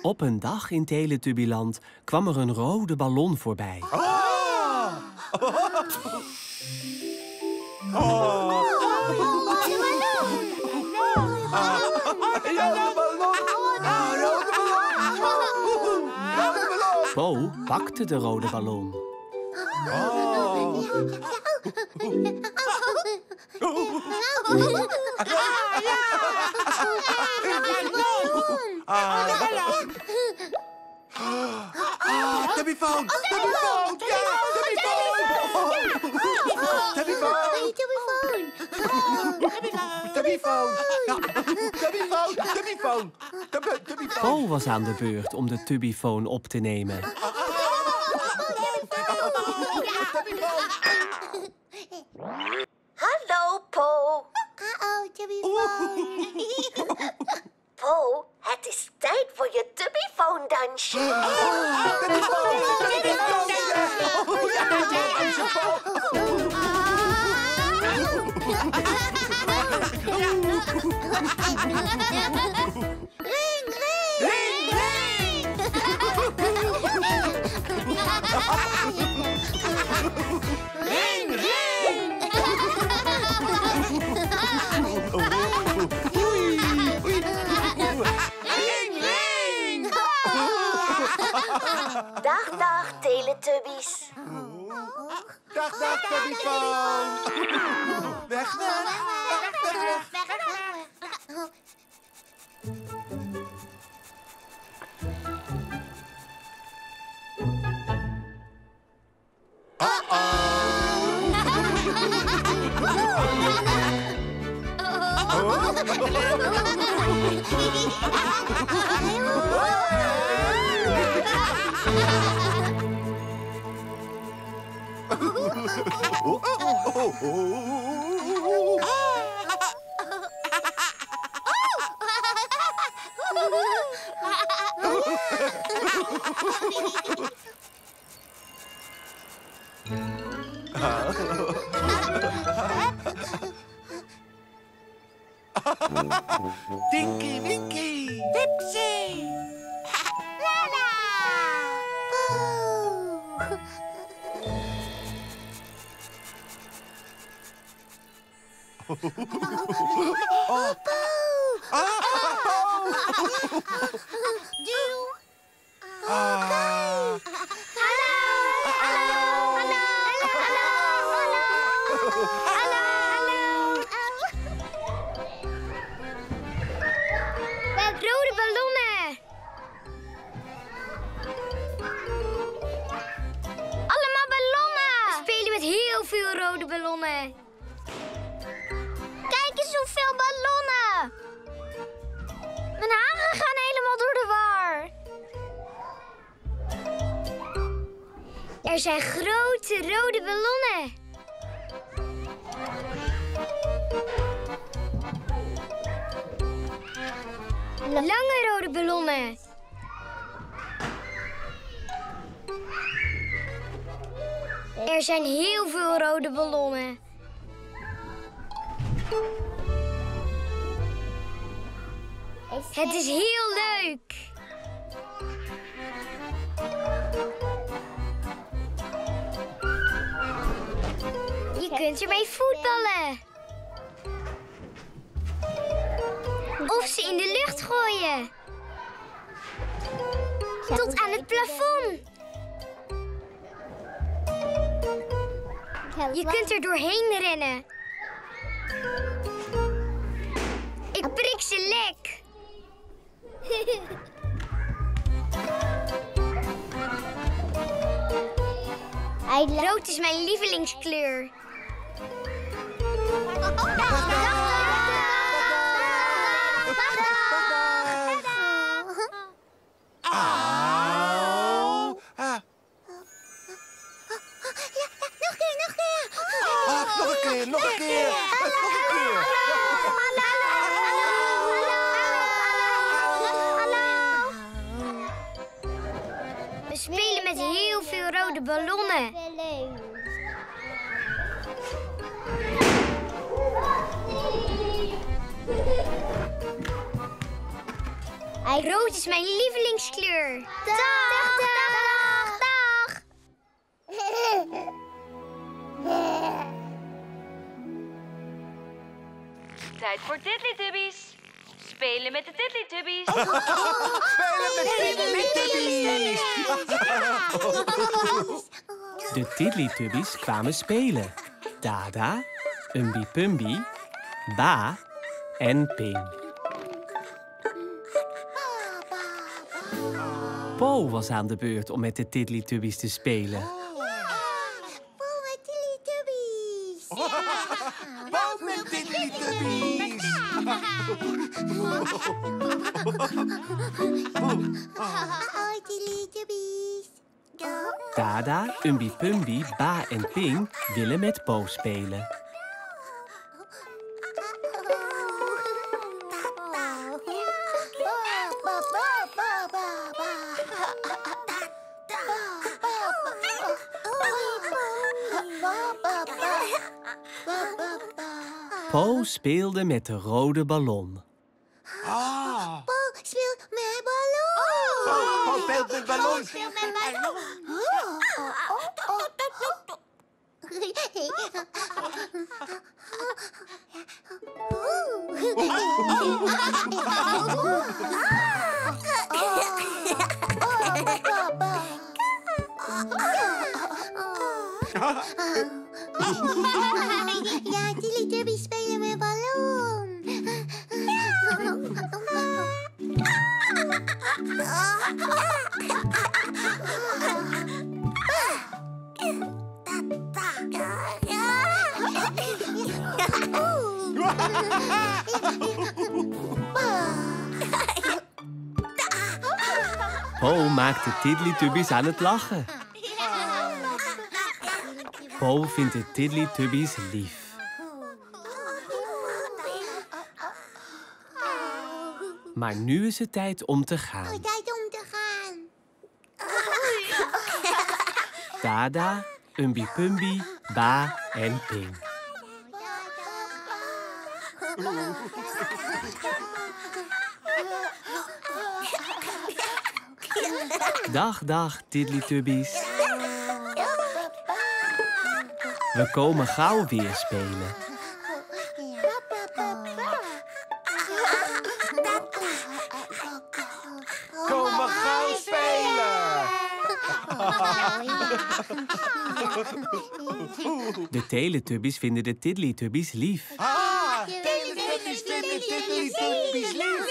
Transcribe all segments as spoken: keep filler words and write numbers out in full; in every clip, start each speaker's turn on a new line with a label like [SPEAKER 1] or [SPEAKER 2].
[SPEAKER 1] Op een dag in Teletubbyland kwam er een rode ballon voorbij.
[SPEAKER 2] Oh! Oh!
[SPEAKER 1] Po pakte de rode ballon.
[SPEAKER 2] Oh. Ah, Tubbyphone! Tubbyphone! Ja, Tubbyphone! Tubbyphone! Tubbyphone! Tubbyphone! Tubbyphone! Tubbyphone!
[SPEAKER 1] Po was aan de beurt om de Tubbyphone op te nemen.
[SPEAKER 3] Hallo, Po.
[SPEAKER 4] Uh-oh, Tubbyphone.
[SPEAKER 3] Po, het is tijd voor je Tubbyphone-dansje.
[SPEAKER 4] Ring, ring! Ring, ring! Ring, ring! Ring, ring!
[SPEAKER 3] Dag, dag, Teletubbies.
[SPEAKER 2] Dag, dag, Tubbyphone! Weg, weg! Weg, weg! Tinky Winky!
[SPEAKER 4] Dipsy! Lala!
[SPEAKER 2] Oh,
[SPEAKER 4] Doe!
[SPEAKER 2] ah.
[SPEAKER 4] Hallo! Hallo! Hallo! Hallo! We hebben rode ballonnen! Allemaal ballonnen! We spelen met heel veel rode ballonnen. Kijk eens hoeveel ballonnen! Mijn haren gaan helemaal door de war. Er zijn grote rode ballonnen. Lange rode ballonnen. Er zijn heel veel rode ballonnen. Het is heel leuk. Je kunt ermee voetballen. Of ze in de lucht gooien. Tot aan het plafond. Je kunt er doorheen rennen. Ik prik ze lek. Rood is mijn lievelingskleur.
[SPEAKER 2] Auw. Ah.
[SPEAKER 4] Nog een keer, nog een keer.
[SPEAKER 2] Ah, nog een keer, nog een keer. Nog een keer.
[SPEAKER 4] We spelen met heel veel rode ballonnen. Rood is mijn lievelingskleur. Dag, dag, dag, dag.
[SPEAKER 5] Tijd voor Tiddlytubbies. Spelen met de Tiddlytubbies.
[SPEAKER 2] Spelen met Tiddlytubbies!
[SPEAKER 1] De Tiddlytubbies kwamen spelen. Dada, Umbi Pumbi, Ba en Ping. Po was aan de beurt om met de Tiddlytubbies te spelen.
[SPEAKER 4] Vol met Tiddlytubbies.
[SPEAKER 2] Bouw met Tiddlytubbies!
[SPEAKER 4] Oh, Tiddlytubbies.
[SPEAKER 1] Dada, Umbi Pumbi, Ba en Ping willen met Po spelen. Po speelde met de rode ballon.
[SPEAKER 2] Ah!
[SPEAKER 4] Po speelt met ballon.
[SPEAKER 2] Po speelt met ballons!
[SPEAKER 4] Ja, Tiddlytubbies spelen met ballon.
[SPEAKER 1] Po maakt de Tiddlytubbies aan het lachen. Po vindt de Tiddlytubbies lief. Maar nu is het tijd om te gaan.
[SPEAKER 4] Tijd om te gaan.
[SPEAKER 1] Dada, Umbi Pumbi, Ba en Ping. Dag, dag, Tiddlytubbies. We komen gauw weer spelen.
[SPEAKER 2] Kom maar gauw spelen!
[SPEAKER 1] De Teletubbies vinden de Tiddlytubbies lief.
[SPEAKER 2] Ah! Teletubbies vinden Tiddlytubbies lief!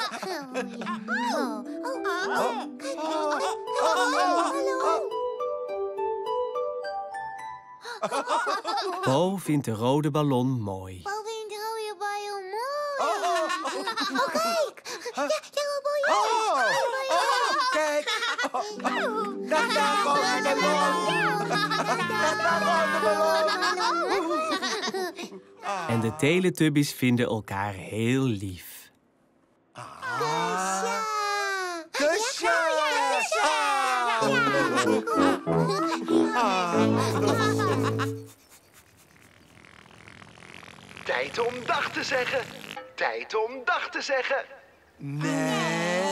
[SPEAKER 1] Po vindt de rode ballon mooi.
[SPEAKER 4] Po vindt de rode ballon mooi. Oh, kijk. Ja, de ballon.
[SPEAKER 2] Oh! Oh! Kijk! Daar daar gewoon de ballon! Daar daar gewoon de ballon!
[SPEAKER 1] En de Teletubbies vinden elkaar heel lief.
[SPEAKER 2] Ah! Kusje!
[SPEAKER 6] Tijd om dag te zeggen. Tijd om dag te zeggen.
[SPEAKER 2] Nee!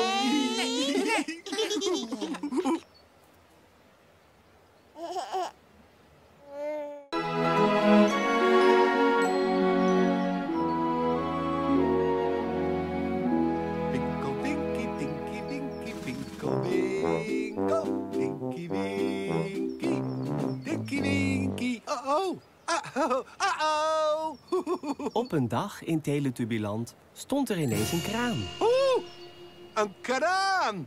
[SPEAKER 2] Winkel, dinky, dinky, dinky, winkel, winkel. Dinky, winky, dinky, winky. Uh-oh, uh-oh, uh-oh.
[SPEAKER 1] Op een dag in Teletubbyland stond er ineens een kraan.
[SPEAKER 2] Oeh, een kraan.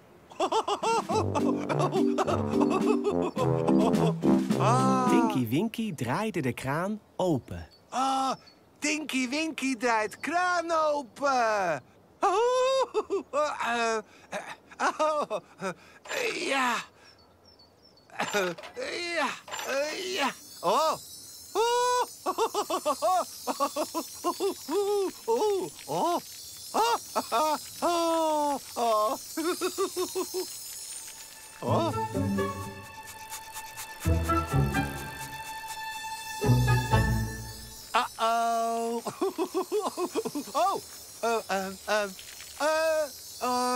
[SPEAKER 2] Ah.
[SPEAKER 1] Tinky Winky draaide de kraan open.
[SPEAKER 2] Ah, Tinky Winky draait kraan open. Oh, uh, uh, oh, uh, ja. Uh, ja, uh, ja. Oh. Oh. Oh. Oh. Oh. Oh. Oh. Uh-oh. Oh. Uh, um, um, uh, uh,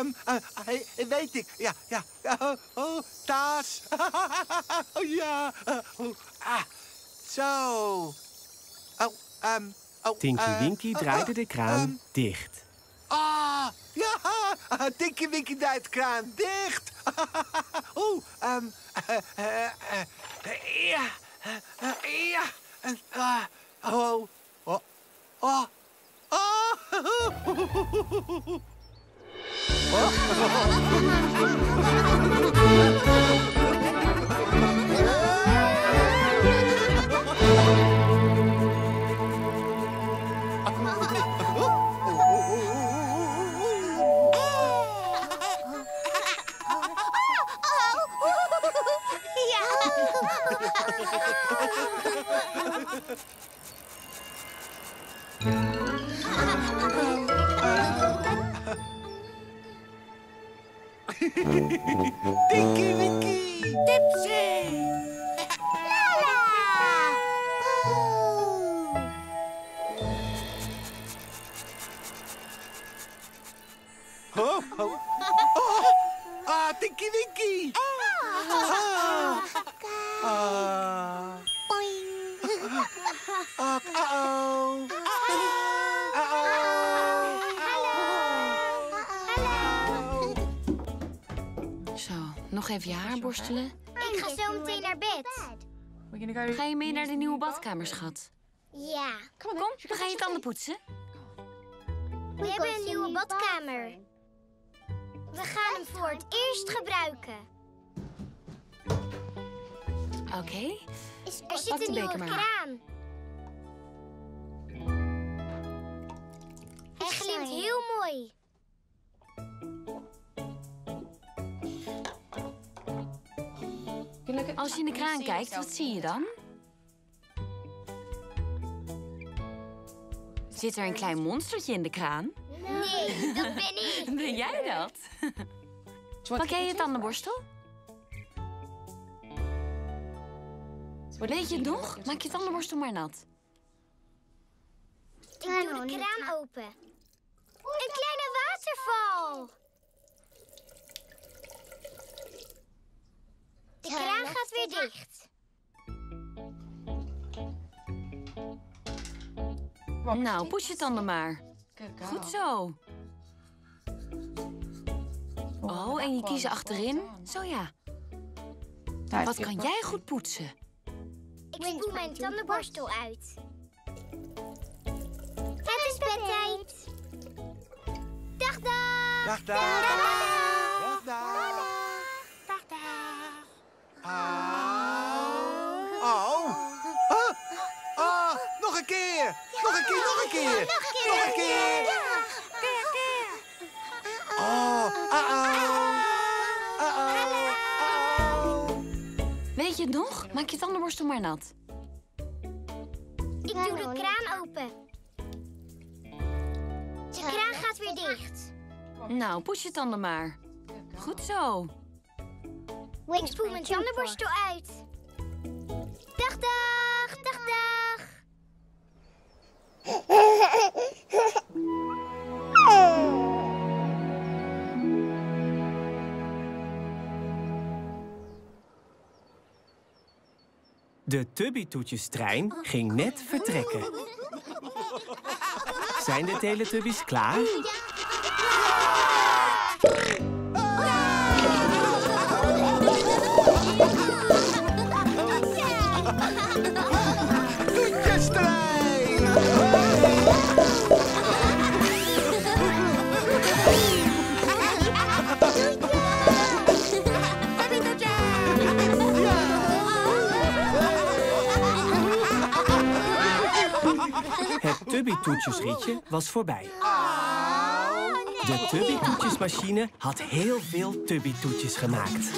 [SPEAKER 2] um, uh, weet ik. Ja, ja. Uh, oh, taas. Oh, ja. Uh, oh, ah, zo. Oh, um, oh,
[SPEAKER 1] Tinky
[SPEAKER 2] uh,
[SPEAKER 1] Winky draaide
[SPEAKER 2] uh,
[SPEAKER 1] de kraan
[SPEAKER 2] um,
[SPEAKER 1] dicht.
[SPEAKER 2] Ah, ja. Uh, Tinky Winky draait de kraan dicht. Oeh, um, uh, uh, uh, ja. Uh, ja. Uh, oh, oh, oh. Oh. Tinky Winky! Tipsy!
[SPEAKER 4] Lala!
[SPEAKER 2] Oh, oh. Oh, ah, Tinky Winky! Ah. Ah. Ah, uh-oh.
[SPEAKER 7] Zo, nog even je haar borstelen.
[SPEAKER 4] Ik ga zo meteen naar bed.
[SPEAKER 7] Ga je mee naar de nieuwe badkamer, schat?
[SPEAKER 4] Ja.
[SPEAKER 7] Kom, dan ga je tanden poetsen.
[SPEAKER 4] We hebben een nieuwe badkamer. We gaan hem voor het eerst gebruiken.
[SPEAKER 7] Oké. Okay.
[SPEAKER 4] Er zit een nieuwe kraan. Hij glimt heel mooi.
[SPEAKER 7] Als je in de kraan kijkt, wat zie je dan? Zit er een klein monstertje in de kraan?
[SPEAKER 4] Nee, dat ben ik.
[SPEAKER 7] Ben jij dat? Pak jij je tandenborstel? Weet je het nog? Maak je tandenborstel maar nat.
[SPEAKER 4] Ik doe de kraan open. Een kleine waterval. De kraan gaat weer dicht.
[SPEAKER 7] Nou, poets je tanden maar. Goed zo. Oh, en je kiezen achterin. Zo ja. Wat kan jij goed poetsen?
[SPEAKER 4] Ik spoel mijn tandenborstel uit. Het is bedtijd. Dag, dag.
[SPEAKER 2] Dag, dag. Dag, dag.
[SPEAKER 4] Dag, dag.
[SPEAKER 2] Oh. Oh. Ah. Ah. Nog een keer. Nog een keer, nog een keer. Nog een keer. Oh. Uh-oh. Uh-oh. Uh-oh.
[SPEAKER 7] Weet je het nog? Maak je tandenborstel maar nat.
[SPEAKER 4] Ik doe de kraan open. De kraan gaat weer dicht.
[SPEAKER 7] Nou, poets je tanden maar. Goed zo.
[SPEAKER 4] Ik spoel mijn tandenborstel uit. Dag, dag. Dag, dag.
[SPEAKER 1] De Tubby-toetjestrein ging net vertrekken. Zijn de Teletubbies klaar?
[SPEAKER 2] Toetjestrein!
[SPEAKER 1] Het Tubby-toetjesrietje was voorbij. De Tubby-toetjesmachine had heel veel Tubby-toetjes gemaakt.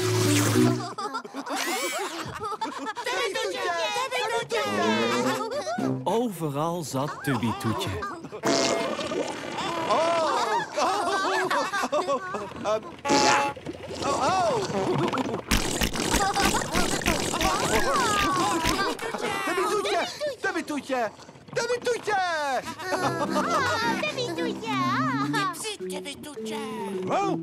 [SPEAKER 1] Overal zat Tubby-toetje.
[SPEAKER 2] Oh, oh, oh, um, ja. Oh, oh. Tubby-toetje, Tubby-toetje, Tubby-toetje.
[SPEAKER 4] Tubby-toetje.
[SPEAKER 2] Tubby-toetje. Wow.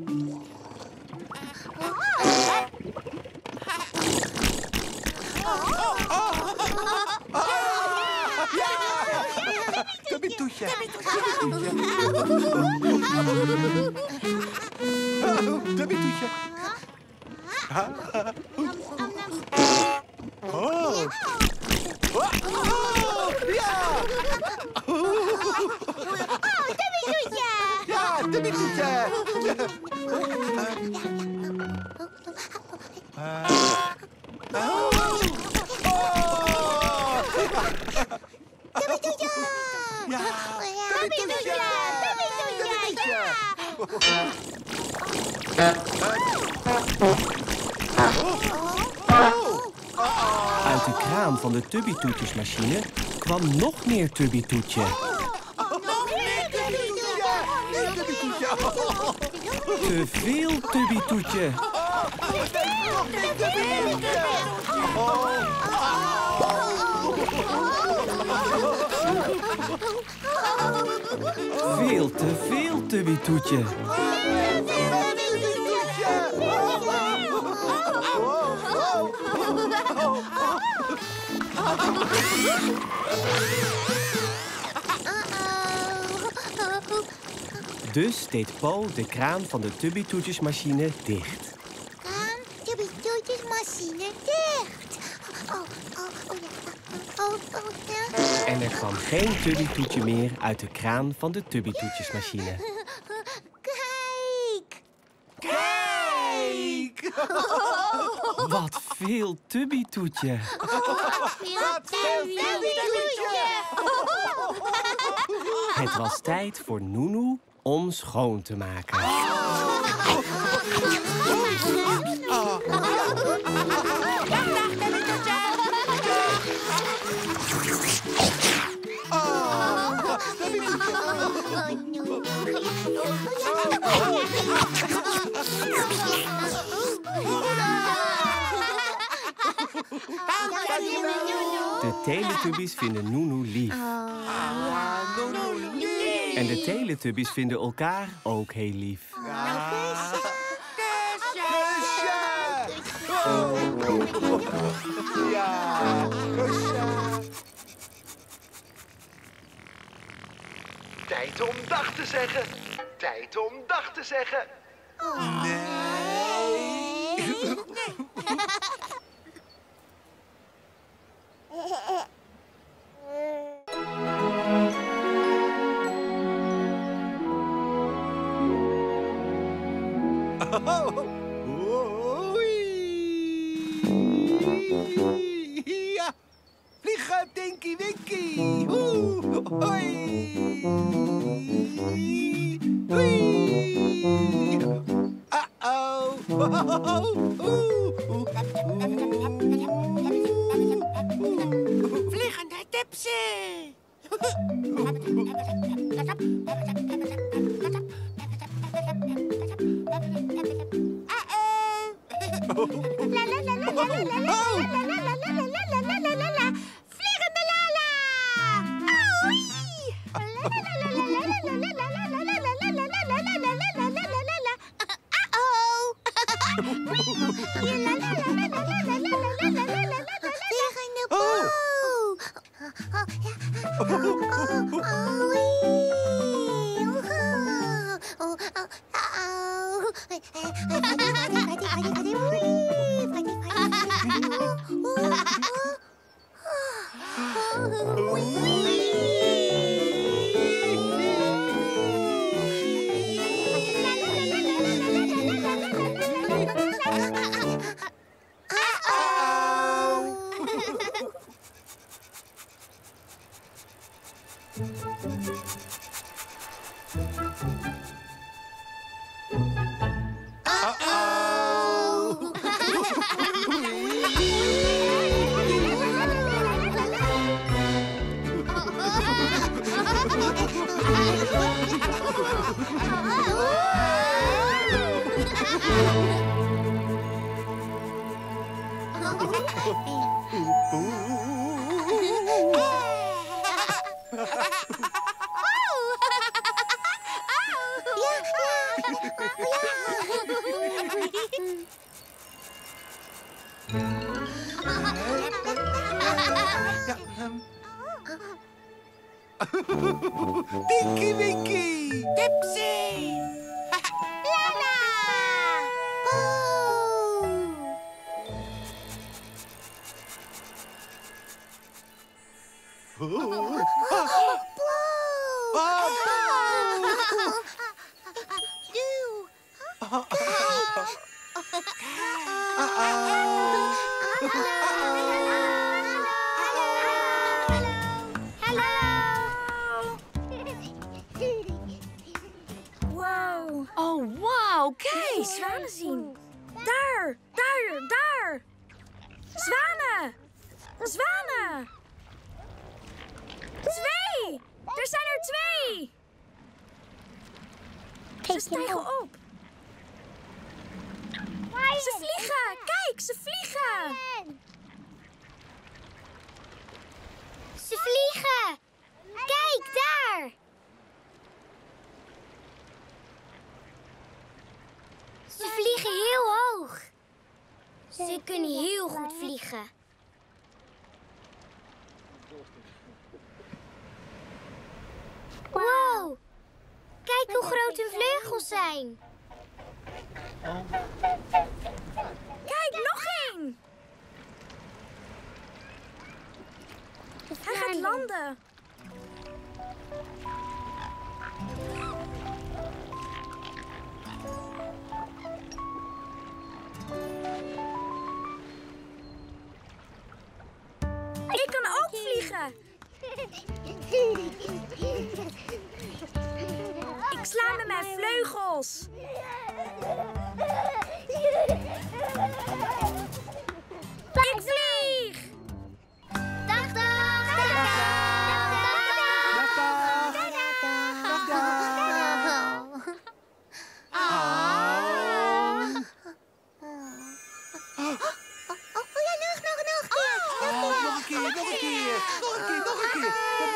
[SPEAKER 2] Tubby-toetje. Tubby-toetje. Oh. Ja! Ja, Tubby-toetje.
[SPEAKER 1] Uit de kraan van de Tubby-toetjesmachine kwam nog meer Tubby-toetje. Te veel Tubby-toetje. Veel te veel Tubby-toetje. Dus deed Po de kraan van de Tubby-toetjesmachine dicht.
[SPEAKER 4] Kraan, Tubby-toetjesmachine dicht. Oh, oh, oh ja. Oh, oh ja.
[SPEAKER 1] En er kwam geen Tubby-toetje meer uit de kraan van de Tubby-toetjesmachine.
[SPEAKER 4] Kijk!
[SPEAKER 2] Kijk!
[SPEAKER 1] Wat veel Tubby-toetje.
[SPEAKER 4] Wat veel Tubby-toetje!
[SPEAKER 1] Het was tijd voor Noenoe om schoon te maken. De Teletubbies vinden Noenoe lief. En de Teletubbies vinden elkaar ook heel lief.
[SPEAKER 2] Ja,
[SPEAKER 6] Tijd om dag te zeggen. Tijd om dag te zeggen.
[SPEAKER 2] Ja, vliegen, Tinky Winky. Oeh, hoi. Hoi. Uh-oh.
[SPEAKER 8] Vliegende tipsy.
[SPEAKER 4] Vliegende Lala! Vliegende Bo! Ja,
[SPEAKER 2] Ja, um. Tinky Winky!
[SPEAKER 8] Dipsy!
[SPEAKER 4] Lala!
[SPEAKER 2] Oh.
[SPEAKER 4] Wow.
[SPEAKER 7] Oh, wauw, kijk!
[SPEAKER 4] Zwanen zien. Daar, daar, daar. Zwanen. Zwanen. Twee. Er zijn er twee. Ze stijgen op. Ze vliegen. Kijk, ze vliegen. Ze vliegen. Kijk, daar. Ze vliegen heel hoog. Ze kunnen heel goed vliegen. Wow. Kijk hoe groot hun vleugels zijn. Kijk, nog één. Hij gaat landen. Ik kan ook vliegen. Ik sla met mijn vleugels. Ik vlieg. Dag, dag. Dag,
[SPEAKER 2] Nog een keer, nog een keer. Nog een keer, nog een keer.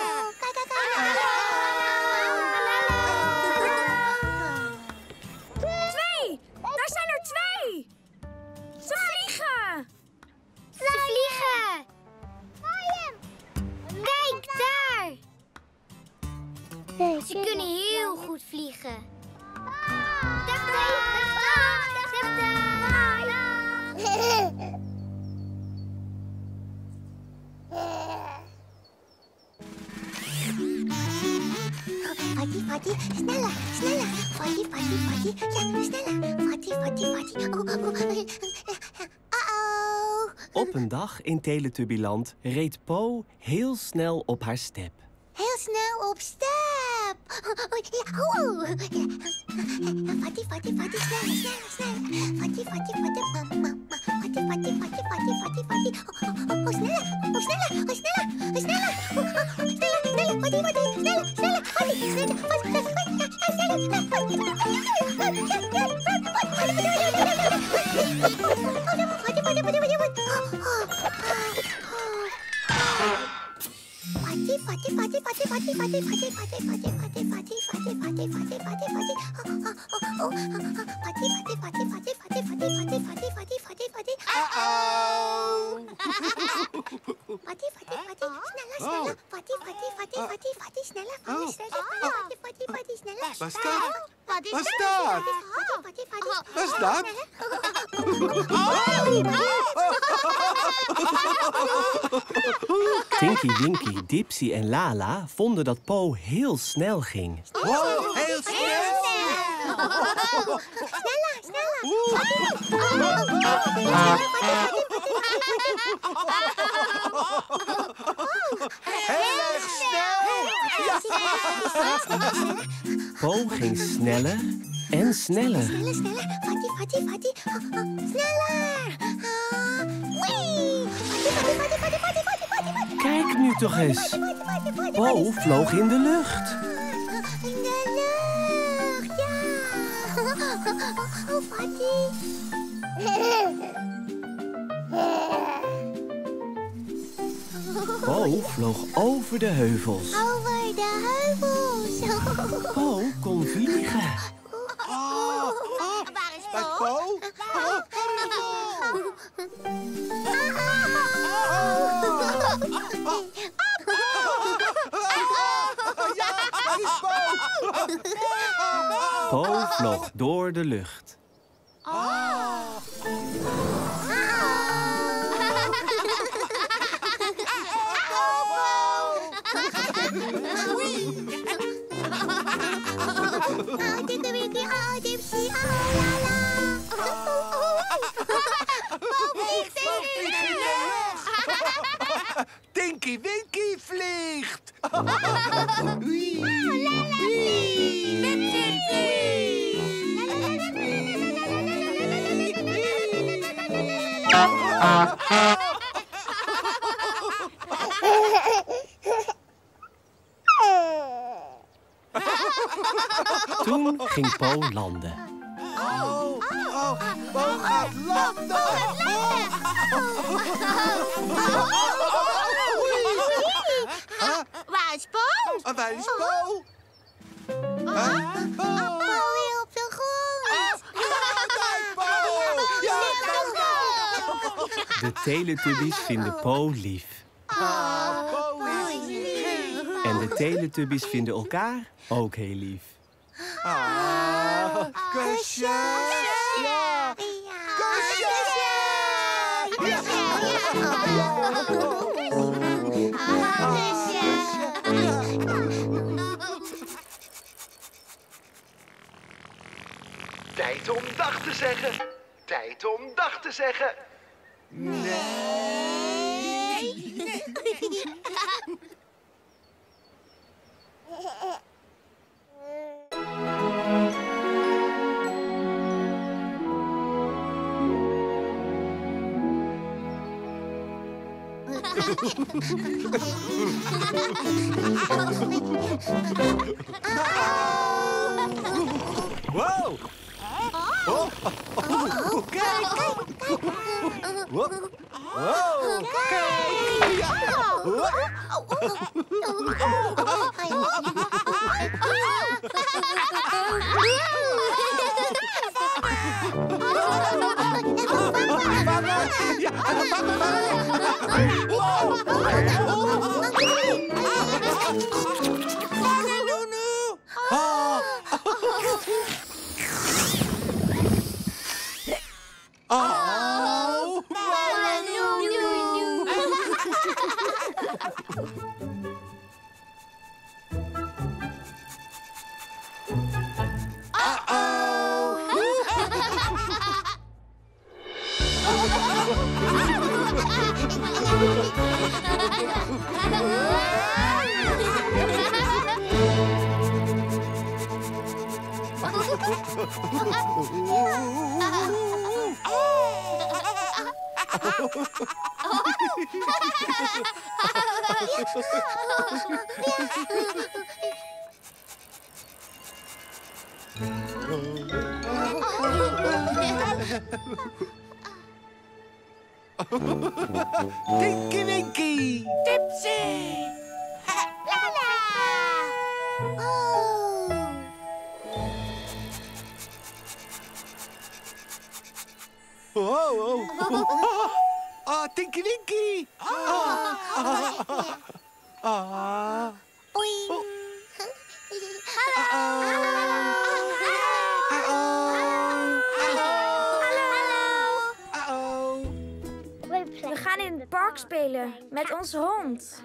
[SPEAKER 4] Twee! Daar zijn er twee! Ze vliegen! Ze vliegen! Kijk, daar! Ze kunnen heel goed vliegen. Dag, dag! Dag, dag!
[SPEAKER 3] Fati, Fati, sneller, sneller. Fati, Fati, Fati, ja, sneller. Fati, Fati, Fati. Oh, oh, oh. Uh-oh.
[SPEAKER 1] Op een dag in Teletubbyland reed Po heel snel op haar step.
[SPEAKER 3] Heel snel op stap. Oh, ja, oh. Fati, Fati, Fati, sneller, sneller, sneller. Fati, Fati, Fati, mama. Fati, Fati, Fati, Fati, Fati, Fati. Oh, oh, oh, sneller, oh, sneller, oh, sneller, oh, sneller. Oh, oh, sneller, sneller, Fati, Fati, sneller, sneller, Fati, sneller, Fati,
[SPEAKER 2] Was dat? Was dat? Was dat?
[SPEAKER 1] Tinky Winky, Dipsy en Lala vonden dat Po heel snel ging.
[SPEAKER 2] Wow, heel snel!
[SPEAKER 3] Sneller, sneller.
[SPEAKER 2] Heel erg snel!
[SPEAKER 1] Po ging sneller en sneller.
[SPEAKER 3] Sneller, sneller. Fati, Fati, Fati. Oh, oh. Sneller. Uh, wee. Fati, Fati, Fati, Fati, Fati, Fati, Fati.
[SPEAKER 1] Kijk nu toch eens.
[SPEAKER 3] Fati, Fati, Fati,
[SPEAKER 1] Po vloog in de lucht.
[SPEAKER 3] In de lucht, ja. Oh, oh, Fati.
[SPEAKER 1] Po vloog over de heuvels.
[SPEAKER 3] Over de heuvels.
[SPEAKER 1] Po kon vliegen.
[SPEAKER 2] Oh,
[SPEAKER 1] Po vloog door de lucht.
[SPEAKER 2] Tinky Winky vliegt.
[SPEAKER 1] Toen ging Po landen.
[SPEAKER 2] Oh, oh, Po gaat landen.
[SPEAKER 3] Waar is Po?
[SPEAKER 2] En waar is Po? Huh?
[SPEAKER 3] Po weer op de grond.
[SPEAKER 2] Kijk, Po! Ja,
[SPEAKER 1] De Teletubbies vinden Po lief.
[SPEAKER 2] Po is lief.
[SPEAKER 1] En de Teletubbies vinden elkaar ook heel lief.
[SPEAKER 2] Ah, kusjes. Ja. Kusjes.
[SPEAKER 6] Tijd om dag te zeggen. Tijd om dag te zeggen.
[SPEAKER 2] Wow. Oh, oh, kijk. Wow. Wow. Kijk. Oh. Tinky Winky.
[SPEAKER 3] Tipsy. La la. Oh.
[SPEAKER 2] Oh, oh. Ah, Tinky Winky. Ah. Ah. Ah.
[SPEAKER 3] Oei.
[SPEAKER 8] We gaan in het park spelen met onze hond.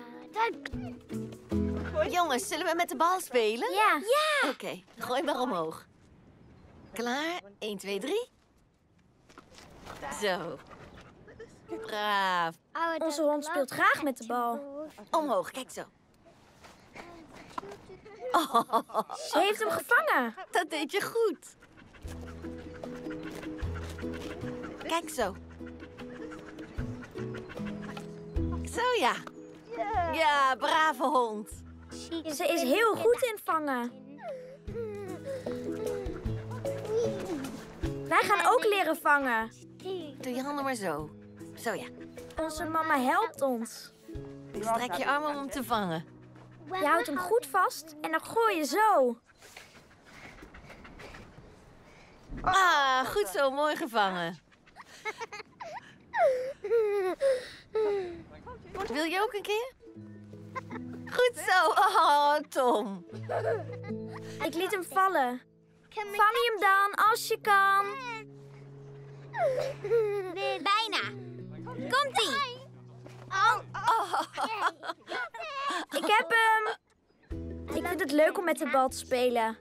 [SPEAKER 9] Jongens, zullen we met de bal spelen?
[SPEAKER 8] Ja.
[SPEAKER 9] Oké, okay, gooi maar omhoog. Klaar? één, twee, drie. Zo. Braaf.
[SPEAKER 8] Onze hond speelt graag met de bal.
[SPEAKER 9] Omhoog, kijk zo. Oh,
[SPEAKER 8] ze heeft hem gevangen.
[SPEAKER 9] Dat deed je goed. Kijk zo. Zo ja. Ja, brave hond.
[SPEAKER 8] Ze is heel goed in vangen. Wij gaan ook leren vangen.
[SPEAKER 9] Doe je handen maar zo. Zo ja.
[SPEAKER 8] Onze mama helpt ons.
[SPEAKER 9] Strek je armen om hem te vangen.
[SPEAKER 8] Je houdt hem goed vast en dan gooi je zo.
[SPEAKER 9] Ah, goed zo. Mooi gevangen. Wil je ook een keer? Goed zo. Oh, Tom.
[SPEAKER 8] Ik liet hem vallen. Vang je hem dan, als je kan.
[SPEAKER 4] Bijna. Komt-ie. Oh.
[SPEAKER 8] Ik heb hem. Ik vind het leuk om met de bal te spelen.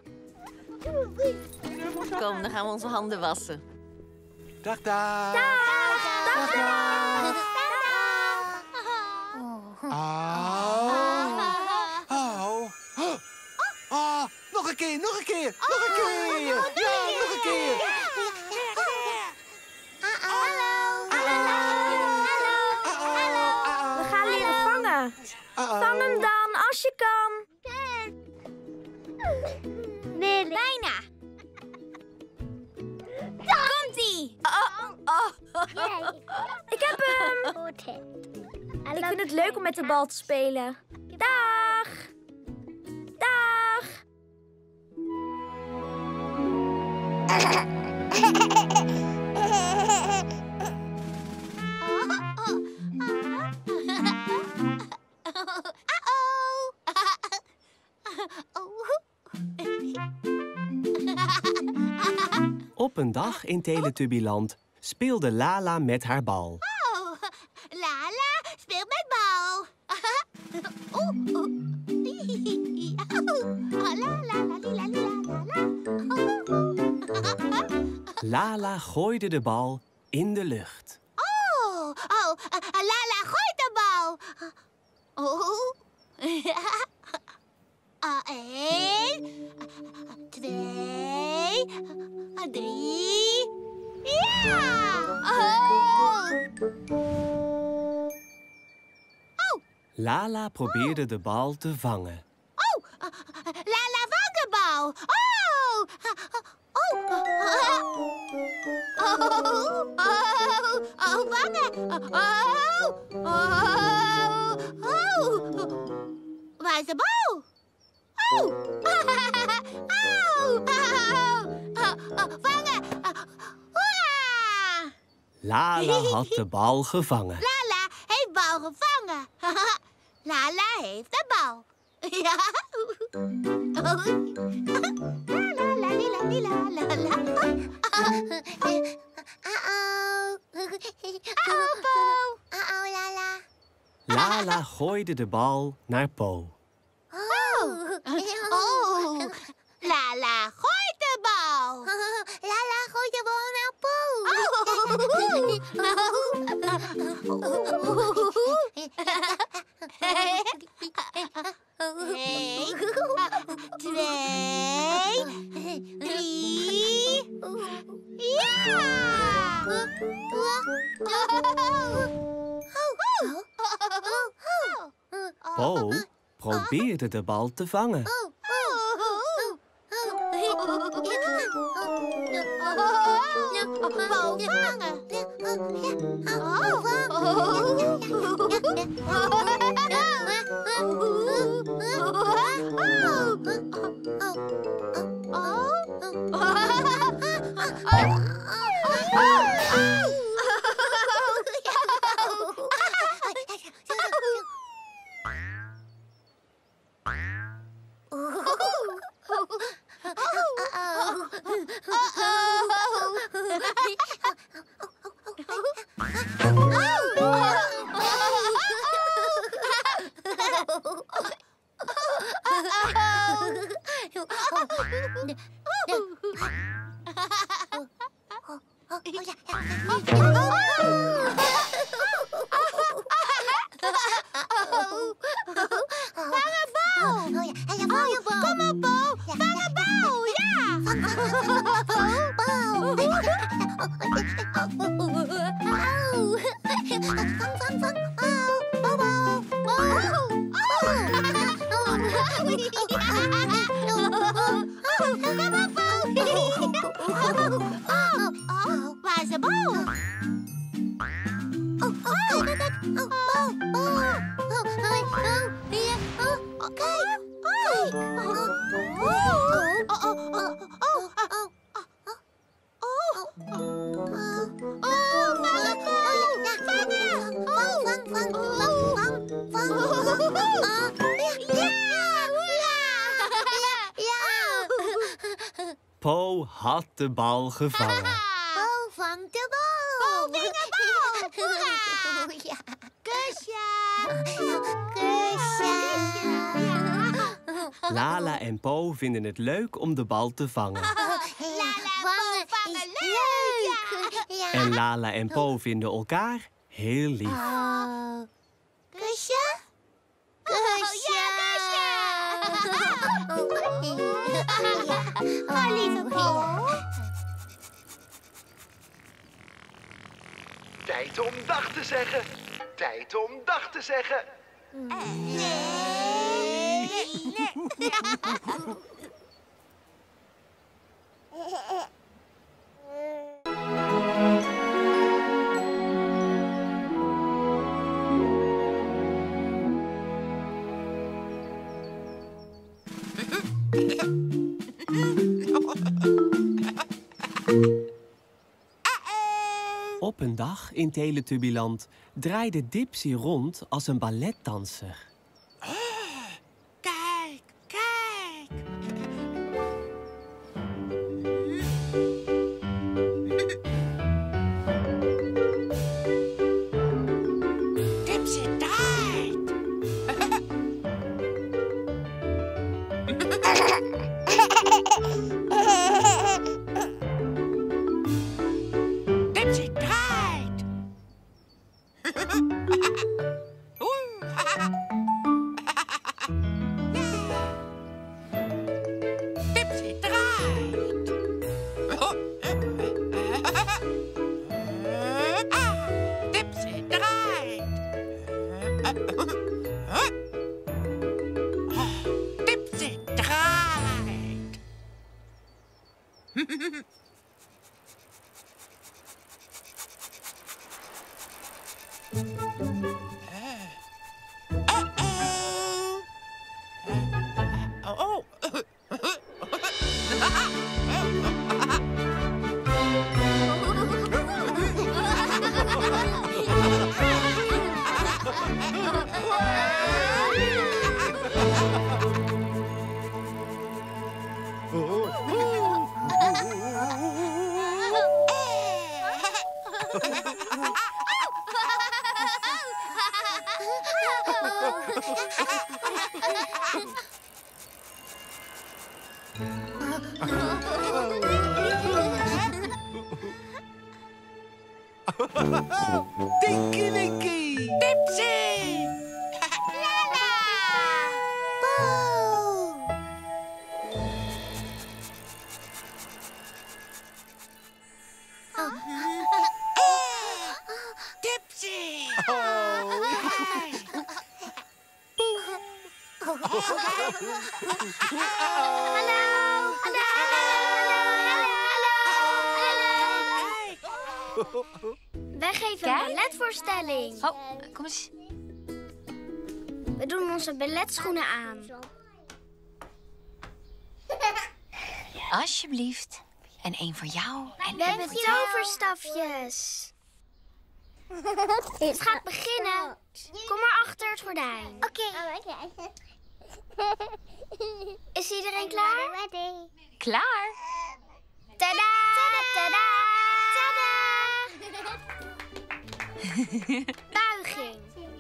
[SPEAKER 9] Kom, dan gaan we onze handen wassen.
[SPEAKER 2] Dag, dag.
[SPEAKER 8] Dag, dag, dag.
[SPEAKER 2] Oh. Oh. Oh. Nog een keer, nog een keer, nog een keer. Ja, nog een keer.
[SPEAKER 8] We gaan leren vangen. Vang hem dan, als je kan.
[SPEAKER 4] Bijna. Komt-ie.
[SPEAKER 8] Ik heb hem. Ik vind het leuk om met de bal te spelen. Dag. Dag.
[SPEAKER 1] Op een dag in Teletubbyland speelde Lala met haar bal.
[SPEAKER 4] Oh, Lala, speel met bal. Oeh, oeh. Oh, la, la, la, la, la, la, la.
[SPEAKER 1] Lala gooide de bal in de lucht.
[SPEAKER 4] Oh, oh, Lala, gooi de bal. Oh. Eén, twee, drie. Ja! Oh. Oh.
[SPEAKER 1] Lala probeerde de bal te vangen.
[SPEAKER 4] Oh, Lala, vang de bal. Oh. Oh. Oh. Oh. Oh, vangen. Oh. Oh. Oh. Waar is de bal? Oh. Oh. Oh. Vangen. Hoera!
[SPEAKER 1] Lala had de bal gevangen.
[SPEAKER 4] Lala heeft bal gevangen. Lala heeft de bal. Ja. La la la la la la la. Uh-oh. Uh-oh, Lala.
[SPEAKER 1] Lala gooide de bal naar Po.
[SPEAKER 4] Oh. Oh. Lala gooit de bal. Lala gooit de bal naar Po. Eén, twee, drie. Ja!
[SPEAKER 1] Po probeerde de bal te vangen.
[SPEAKER 4] Bal vangen. Waar is de bal?
[SPEAKER 1] Po had de bal gevangen.
[SPEAKER 3] Bo vangt de bal. Bo ving een bal. Hoera. Ja.
[SPEAKER 4] Kusje.
[SPEAKER 3] Kusje.
[SPEAKER 1] Lala en Po vinden het leuk om de bal te vangen.
[SPEAKER 3] Lala,
[SPEAKER 4] Vangen, vangen, leuk.
[SPEAKER 3] Ja.
[SPEAKER 1] En Lala en Po vinden elkaar heel lief.
[SPEAKER 3] Oh. Kusje? Kusje. Oh, lieve Po.
[SPEAKER 6] Tijd om dag te zeggen. Tijd om dag te zeggen.
[SPEAKER 1] Op een dag in Teletubbyland draaide Dipsy rond als een balletdanser.
[SPEAKER 2] Kijk, kijk. Dipsy draait. Dipsy draait. Dipsy draait. Dipsy draait. Dipsy draait. Oh. Tinky Winky. Dipsy.
[SPEAKER 3] Lala. Bo.
[SPEAKER 2] Dipsy.
[SPEAKER 3] Hallo. Wij geven een balletvoorstelling.
[SPEAKER 7] Oh, kom eens.
[SPEAKER 3] We doen onze balletschoenen aan.
[SPEAKER 7] Alsjeblieft. En één voor jou. En
[SPEAKER 3] We hebben toverstafjes. Het gaat beginnen. Kom maar achter het gordijn. Oké. Is iedereen klaar?
[SPEAKER 7] klaar.
[SPEAKER 3] Tada! Tada! Tada! Buiging.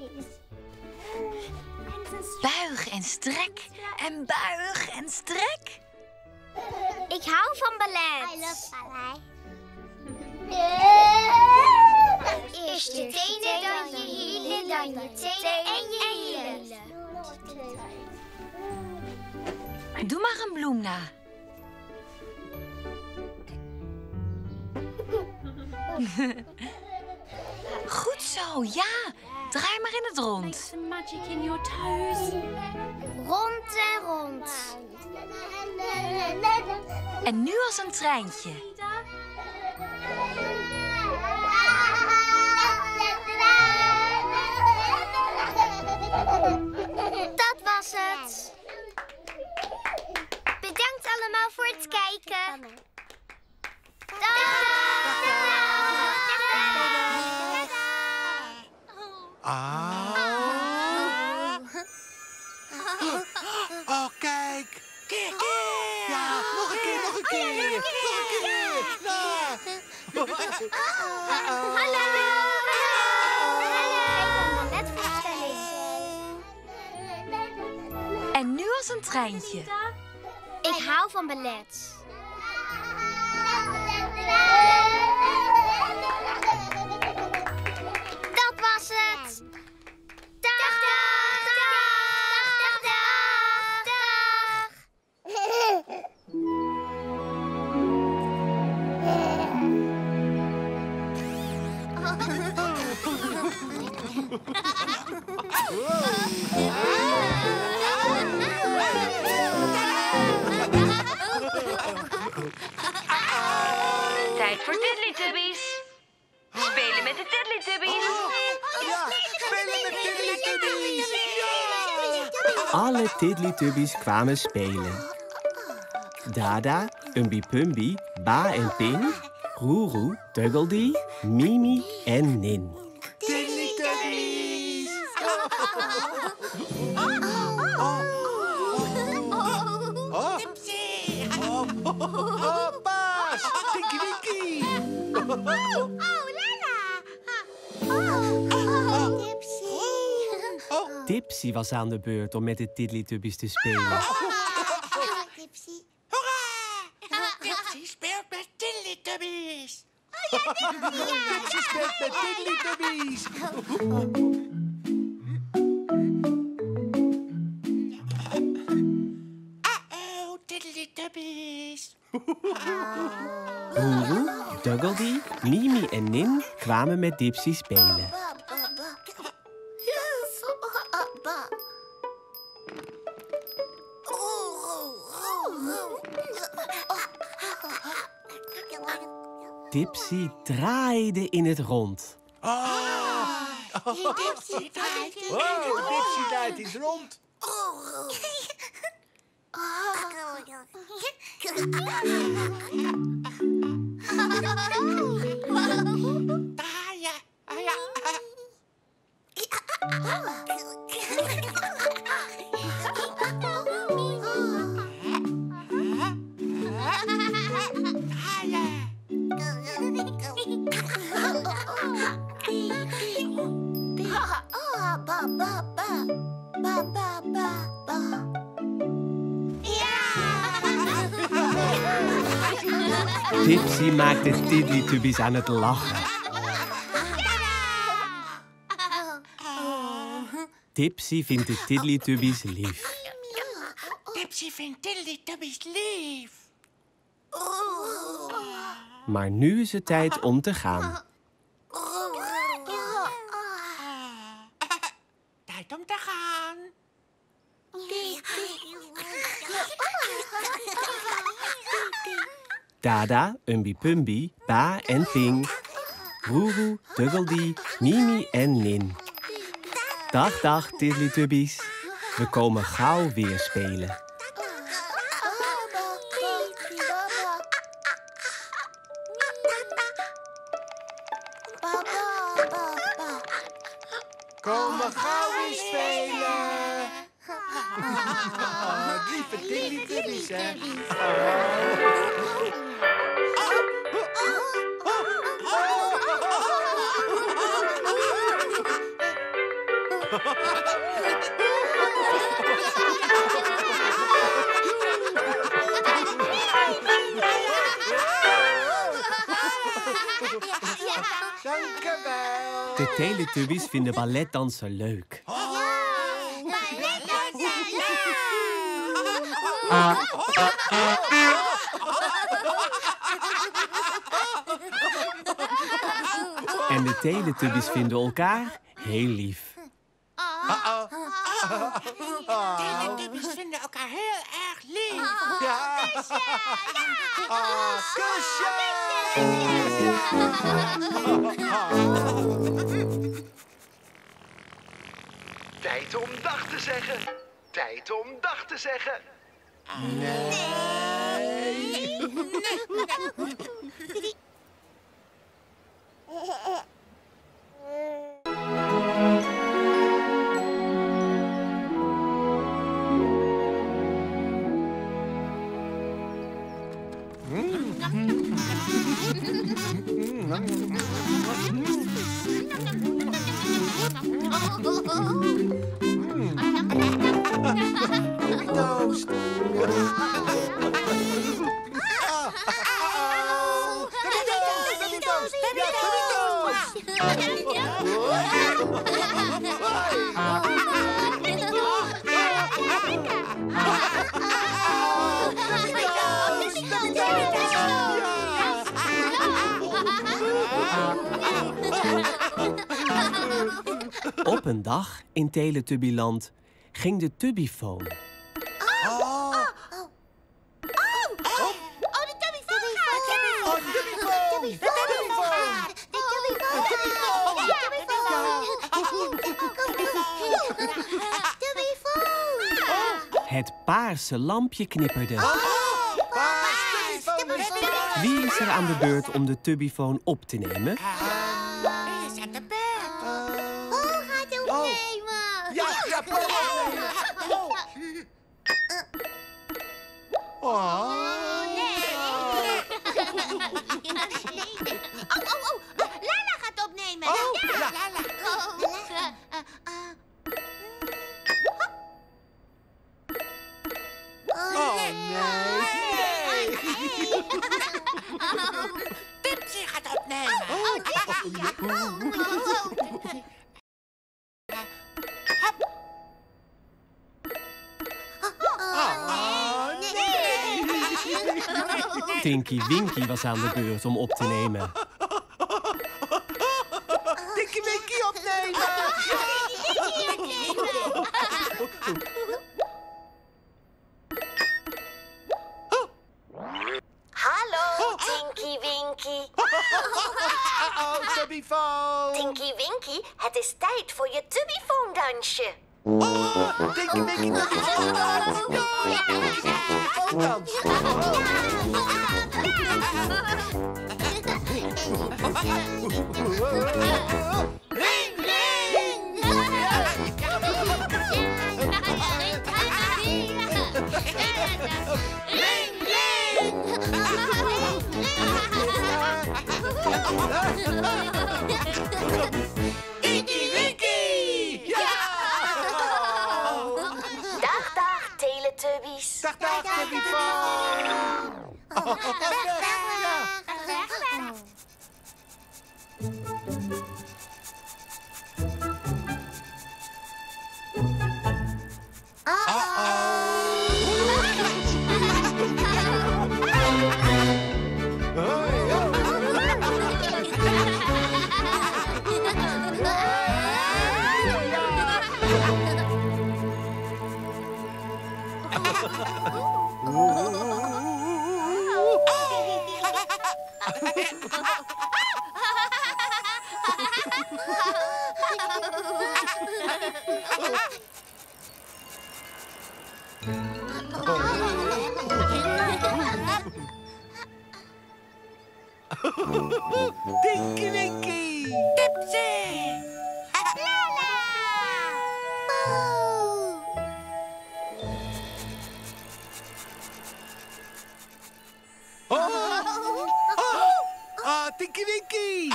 [SPEAKER 7] Buig en strek. En buig en strek.
[SPEAKER 3] Ik hou van ballet. I love ballet. Eerst je tenen, dan je hielen, dan je tenen en je hielen.
[SPEAKER 7] Doe maar een bloem na. Goed zo, ja. Draai maar in het rond.
[SPEAKER 3] Rond en rond.
[SPEAKER 7] En nu als een treintje.
[SPEAKER 3] Dat was het. Bedankt allemaal voor het kijken. Dag!
[SPEAKER 2] Ah. Oh, kijk. Kijk, kijk. Ja, nog een keer, nog een keer. Nog een
[SPEAKER 8] Hallo. Hallo. Balletvoorstelling.
[SPEAKER 7] En nu als een treintje.
[SPEAKER 8] Ik hou van ballet. Dat was het. Dag, dag, dag, dag, dag, dag.
[SPEAKER 5] Tijd voor Tiddly-tubbies. Spelen met de Tiddly-tubbies.
[SPEAKER 2] Ja, spelen met Tiddly-tubbies. Ja.
[SPEAKER 1] Alle Tiddly-tubbies kwamen spelen. Dada, Umbi-Pumbi, Ba en Ping, Roeroe, Tuggledy, Mimi en Nin.
[SPEAKER 2] Tiddly-tubbies. Oh, oh, Baas. Tinky Winky.
[SPEAKER 1] Tipsy was aan de beurt om met de Tiddly-tubbies te spelen.
[SPEAKER 2] Tipsy speelt met Tiddly-tubbies. Tipsy speelt met Tiddly-tubbies. Uh-oh, Tiddly-tubbies.
[SPEAKER 1] Roeroe, Tuggledy, Mimi en Nin kwamen met Dipsy spelen. Dipsy draaide in het rond.
[SPEAKER 2] Dipsy draait in het rond. Dipsy draait in het rond.
[SPEAKER 1] Dipsy maakte Tiddly-tubbies aan het lachen. Dipsy vindt de Tiddly-tubbies lief.
[SPEAKER 2] Dipsy vindt Tiddly-tubbies lief.
[SPEAKER 1] Maar nu is het tijd om te gaan.
[SPEAKER 2] Tijd om te gaan.
[SPEAKER 1] Dada, Umbi-Pumbi, Ba en Ping, Roeroe, Tuggledy, Mimi en Nin. Dag, dag, Tiddly-tubbies. We komen gauw weer spelen.
[SPEAKER 2] Kom maar gauw weer spelen. Oh, lieve Tiddly-tubbies, hè. Dank u wel.
[SPEAKER 1] De Teletubbies vinden balletdansen leuk. En de Teletubbies vinden elkaar heel lief.
[SPEAKER 2] Teletubbies vinden elkaar heel erg lief. Ja. Oh, kusje!
[SPEAKER 6] Tijd om dag te zeggen. Tijd om dag te zeggen.
[SPEAKER 1] Op een dag in Teletubbyland ging de Tubbyfoon. Het paarse lampje knipperde. Wie is er aan de beurt om de Tubbyfoon op te nemen?
[SPEAKER 2] Oh,
[SPEAKER 4] oh, oh, oh. Lala gaat opnemen.
[SPEAKER 2] Oh,
[SPEAKER 4] ja.
[SPEAKER 2] ja.
[SPEAKER 4] Lala. Oh, uh, uh, uh.
[SPEAKER 2] Oh, nee.
[SPEAKER 4] Pipsy gaat opnemen. Oh, oh, ja. Ja. Oh, oh, oh.
[SPEAKER 1] Tinky Winky was aan de beurt om op te nemen.
[SPEAKER 2] Tinky Winky opnemen!
[SPEAKER 10] Hallo, Tinky Winky.
[SPEAKER 2] Oh, Tubbyfoon.
[SPEAKER 10] Tinky Winky, het is tijd voor je Tubbyfoon-dansje.
[SPEAKER 2] Oh, Tinky Winky, dat is Tubbyfoon-dans.
[SPEAKER 4] Ring, ring! Ring, Tinky Winky!
[SPEAKER 2] Ja!
[SPEAKER 10] Dag, dag, Teletubbies.
[SPEAKER 2] Dag, dag, Tubbyfoon. Oh, ja. Tinky Winky!
[SPEAKER 4] Pipsy! Lala!
[SPEAKER 2] Oh! Oh! Ah, Tinky Winky!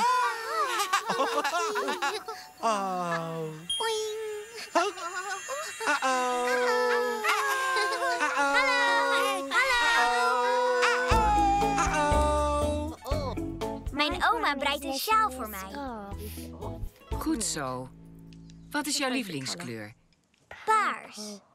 [SPEAKER 2] Oh! Uh-oh.
[SPEAKER 8] Mijn oma breidt een sjaal voor mij.
[SPEAKER 7] Goed zo. Wat is jouw lievelingskleur?
[SPEAKER 8] Paars.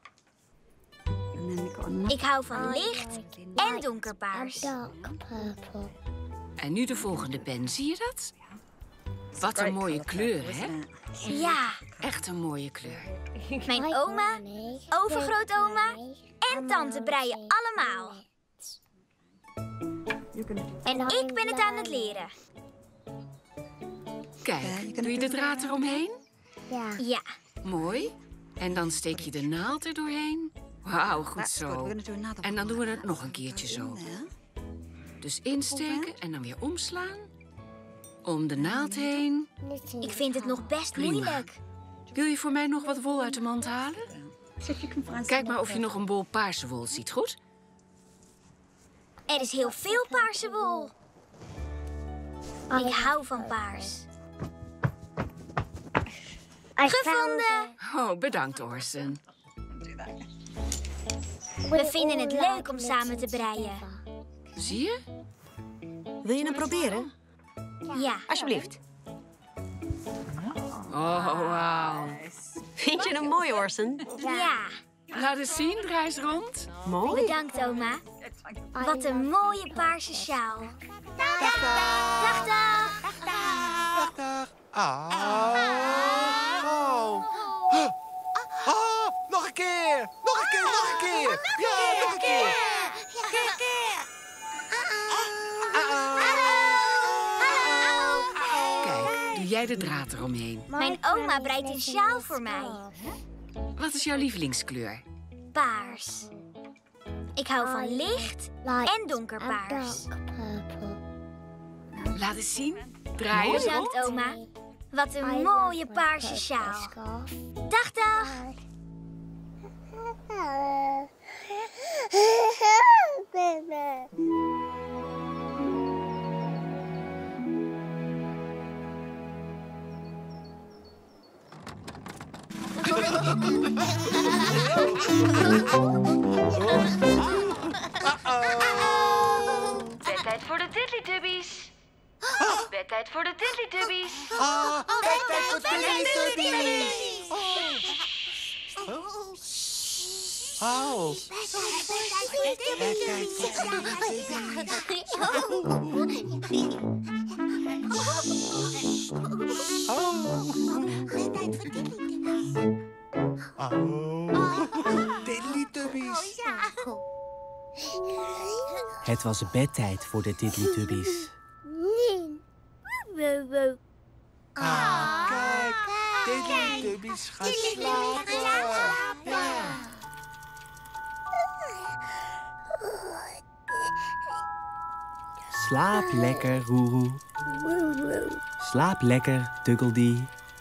[SPEAKER 8] Ik hou van licht en donkerpaars.
[SPEAKER 7] En nu de volgende pen, zie je dat? Wat een mooie kleur, hè?
[SPEAKER 8] Ja,
[SPEAKER 7] Echt een mooie kleur.
[SPEAKER 8] mijn oma, overgrootoma en tante breien allemaal. En ik ben het aan het leren.
[SPEAKER 7] Kijk, doe je de draad eromheen?
[SPEAKER 8] Ja,
[SPEAKER 7] Mooi. En dan steek je de naald er doorheen. Wauw, goed zo. En dan doen we het nog een keertje zo. Dus insteken en dan weer omslaan. Om de naald heen.
[SPEAKER 8] ik vind het nog best
[SPEAKER 7] Prima.
[SPEAKER 8] moeilijk.
[SPEAKER 7] Wil je voor mij nog wat wol uit de mand halen? Kijk maar of je nog een bol paarse wol ziet, goed?
[SPEAKER 8] Er is heel veel paarse wol. Ik hou van paars. Gevonden!
[SPEAKER 7] Oh, bedankt, Orson.
[SPEAKER 8] We vinden het leuk om samen te breien.
[SPEAKER 7] Zie je?
[SPEAKER 9] Wil je hem proberen?
[SPEAKER 8] Ja,
[SPEAKER 9] Alsjeblieft.
[SPEAKER 11] Vind je hem mooi, Orson?
[SPEAKER 8] Ja.
[SPEAKER 7] Laat eens zien, draai eens rond.
[SPEAKER 11] Mooi.
[SPEAKER 8] Bedankt, oma. Wat een mooie paarse sjaal.
[SPEAKER 2] Dag, dag.
[SPEAKER 8] Dag, dag.
[SPEAKER 2] Dag, dag. Ah. Oh. Oh, nog een keer. Nog een keer, nog een keer. Ja, nog een keer.
[SPEAKER 7] Kijk, doe jij de draad eromheen.
[SPEAKER 8] Mijn oma breidt een sjaal voor mij.
[SPEAKER 7] Wat is jouw lievelingskleur?
[SPEAKER 8] Paars. Ik hou van licht en donkerpaars.
[SPEAKER 7] Laat eens zien. Draai eens rond.
[SPEAKER 8] Bedankt, oma. Wat een mooie paarse sjaal. Dag, dag.
[SPEAKER 5] Bedtijd voor de Tiddlytubbies. Bedtijd voor de Tiddlytubbies.
[SPEAKER 2] Ah, bedtijd voor Tiddlytubbies. Oh. Bedtijd voor Tiddlytubbies.
[SPEAKER 1] Het was bedtijd voor de Tiddlytubbies.
[SPEAKER 2] Ah, kijk. Tiddlytubbies gaan slapen. Ja.
[SPEAKER 1] Slaap lekker, Roeroe. Slaap lekker, Tuggledy.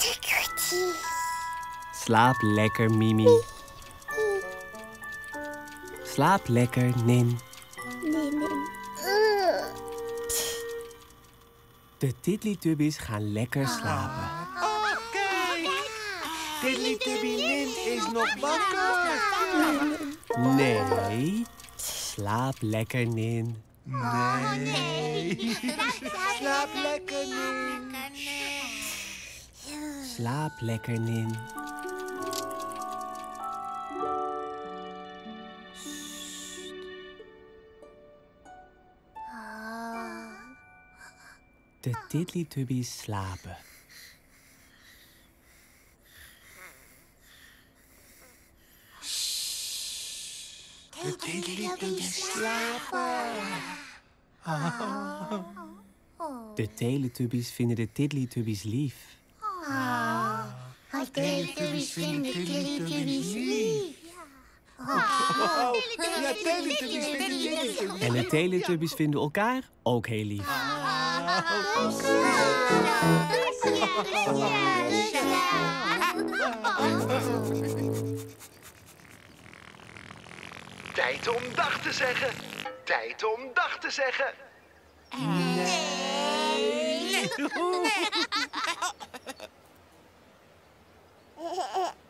[SPEAKER 1] Slaap lekker, Mimi. Slaap lekker, Nin. De Tiddlytubbies gaan lekker slapen.
[SPEAKER 2] Oh, kijk. Tiddlytubby Nin is nog wakker.
[SPEAKER 1] Nee. Slaap lekker, Nin.
[SPEAKER 2] Nee. Slaap lekker, Nin.
[SPEAKER 1] Slaap lekker, Nin. De Tiddlytubbies slapen.
[SPEAKER 2] De Tiddlytubbies slapen.
[SPEAKER 1] De Teletubbies vinden de Tiddlytubbies lief.
[SPEAKER 2] De Teletubbies vinden Tiddlytubbies lief. Ja, Teletubbies vinden Tiddlytubbies.
[SPEAKER 1] En de Teletubbies vinden elkaar ook heel lief.
[SPEAKER 6] Tijd om dag te zeggen. Tijd om dag te zeggen.
[SPEAKER 3] Nee.